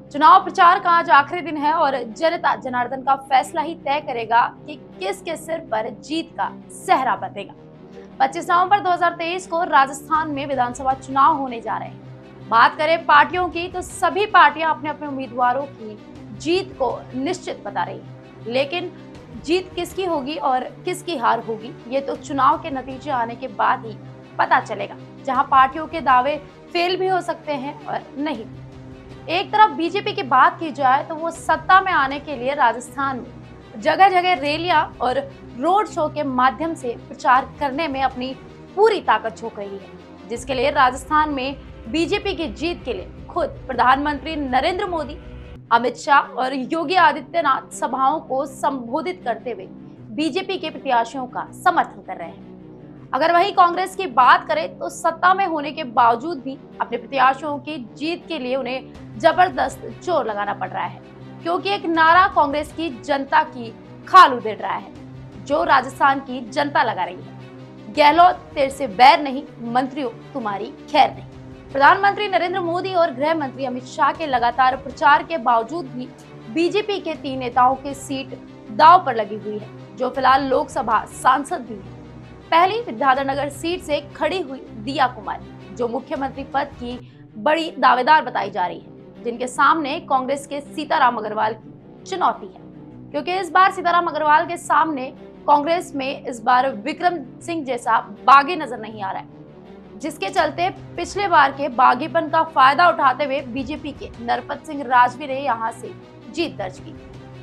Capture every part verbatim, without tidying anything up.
चुनाव प्रचार का आज आखिरी दिन है और जनता जनार्दन का फैसला ही तय करेगा कि किसके सिर पर जीत का सेहरा बंधेगा। पच्चीस नवंबर दो हज़ार तेईस को राजस्थान में विधानसभा चुनाव होने जा रहे हैं। बात करें पार्टियों की तो सभी पार्टियां अपने अपने उम्मीदवारों की जीत को निश्चित बता रही हैं, लेकिन जीत किसकी होगी और किसकी हार होगी ये तो चुनाव के नतीजे आने के बाद ही पता चलेगा, जहां पार्टियों के दावे फेल भी हो सकते हैं और नहीं। एक तरफ बीजेपी की बात की जाए तो वो सत्ता में आने के लिए राजस्थान में जगह जगह रैलियां और रोड शो के माध्यम से प्रचार करने में अपनी पूरी ताकत झोंक रही है, जिसके लिए राजस्थान में बीजेपी की जीत के लिए खुद प्रधानमंत्री नरेंद्र मोदी, अमित शाह और योगी आदित्यनाथ सभाओं को संबोधित करते हुए बीजेपी के प्रत्याशियों का समर्थन कर रहे हैं। अगर वही कांग्रेस की बात करें तो सत्ता में होने के बावजूद भी अपने प्रत्याशियों की जीत के लिए उन्हें जबरदस्त जोर लगाना पड़ रहा है, क्योंकि एक नारा कांग्रेस की जनता की खाल उधेड़ रहा है, जो राजस्थान की जनता लगा रही है। गहलोत तेरे से बैर नहीं, मंत्रियों तुम्हारी खैर नहीं। प्रधानमंत्री नरेंद्र मोदी और गृह मंत्री अमित शाह के लगातार प्रचार के बावजूद भी बीजेपी के तीन नेताओं की सीट दांव पर लगी हुई है, जो फिलहाल लोकसभा सांसद भी है। पहली विद्याधर सीट से खड़ी हुई दिया कुमारी, जो मुख्यमंत्री पद की बड़ी दावेदार बताई जा रही है, जिनके सामने कांग्रेस के सीताराम अग्रवाल की चुनौती है, क्योंकि इस बार सीताराम अग्रवाल के सामने कांग्रेस में इस बार विक्रम सिंह जैसा बागी नजर नहीं आ रहा है, जिसके चलते पिछले बार के बागीपन का फायदा उठाते हुए बीजेपी के नरपत सिंह राजवी ने यहां से जीत दर्ज की।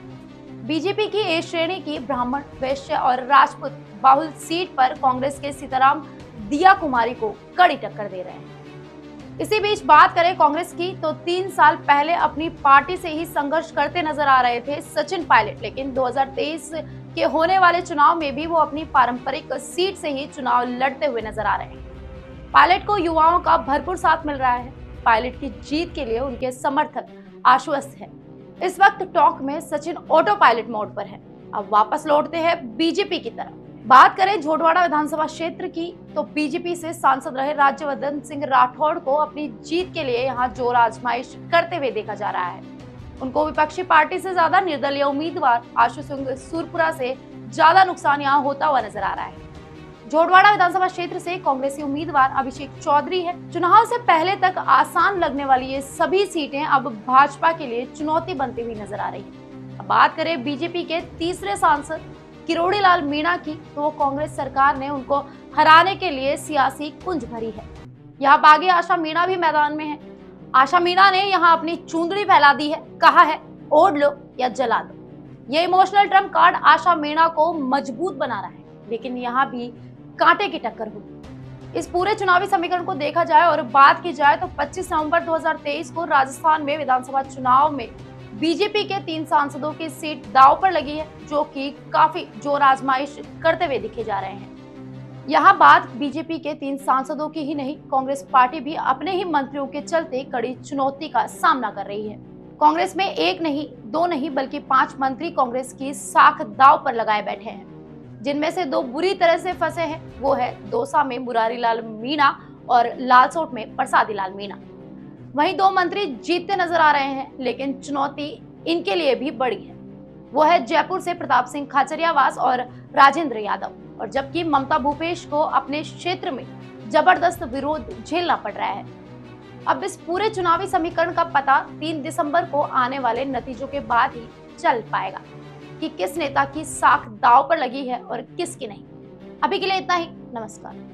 बीजेपी की ए श्रेणी की ब्राह्मण, वैश्य और राजपूत बाहुल सीट पर कांग्रेस के सीताराम दिया कुमारी को कड़ी टक्कर दे रहे हैं। इसी बीच बात करें कांग्रेस की तो तीन साल पहले अपनी पार्टी से ही संघर्ष करते नजर आ रहे थे सचिन पायलट, लेकिन दो हज़ार तेईस के होने वाले चुनाव में भी वो अपनी पारंपरिक सीट से ही चुनाव लड़ते हुए नजर आ रहे हैं। पायलट को युवाओं का भरपूर साथ मिल रहा है। पायलट की जीत के लिए उनके समर्थक आश्वस्त हैं। इस वक्त टॉक में सचिन ऑटो पायलट मोड पर है। अब वापस लौटते हैं बीजेपी की तरफ। बात करें झोटवाड़ा विधानसभा क्षेत्र की तो बीजेपी से सांसद रहे राज्यवर्धन सिंह राठौड़ को अपनी जीत के लिए यहां जोर आजमाइश करते हुए देखा जा रहा है। उनको विपक्षी पार्टी से ज्यादा निर्दलीय उम्मीदवार आशु सिंह सुरपुरा से ज्यादा नुकसान यहां होता हुआ नजर आ रहा है। झोटवाड़ा विधानसभा क्षेत्र से कांग्रेसी उम्मीदवार अभिषेक चौधरी है। चुनाव से पहले तक आसान लगने वाली ये सभी सीटें अब भाजपा के लिए चुनौती बनती हुई नजर आ रही है। अब बात करें बीजेपी के तीसरे सांसद किरोड़ी लाल मीणा की तो वो कांग्रेस सरकार ने उनको हराने के लिए सियासी कुंज भरी है। यहाँ बागी आशा मीणा भी मैदान में है। आशा मीणा ने यहाँ अपनी चूंदड़ी फैला दी है, कहा है ओढ़ लो या जला दो। ये emotional trump card Asha Meena को मजबूत बना रहा है, लेकिन यहाँ भी कांटे की टक्कर हुई। इस पूरे चुनावी समीकरण को देखा जाए और बात की जाए तो पच्चीस नवंबर दो हज़ार तेईस को राजस्थान में विधानसभा चुनाव में बीजेपी के तीन सांसदों की सीट दांव पर लगी है, जो कि काफी जोर आजमाइश करते हुए दिखे जा रहे हैं। यहाँ बात बीजेपी के तीन सांसदों की ही नहीं, कांग्रेस पार्टी भी अपने ही मंत्रियों के चलते कड़ी चुनौती का सामना कर रही है। कांग्रेस में एक नहीं, दो नहीं बल्कि पांच मंत्री कांग्रेस की साख दांव पर लगाए बैठे हैं, जिनमें से दो बुरी तरह से फंसे हैं। वो है दौसा में मुरारी लाल मीणा और लालसोट में प्रसादी लाल मीणा। वहीं दो मंत्री जीतते नजर आ रहे हैं, लेकिन चुनौती इनके लिए भी बड़ी है। वो है जयपुर से प्रताप सिंह खाचरियावास और राजेंद्र यादव, और जबकि ममता भूपेश को अपने क्षेत्र में जबरदस्त विरोध झेलना पड़ रहा है। अब इस पूरे चुनावी समीकरण का पता तीन दिसंबर को आने वाले नतीजों के बाद ही चल पाएगा कि किस नेता की साख दांव पर लगी है और किसकी नहीं। अभी के लिए इतना ही। नमस्कार।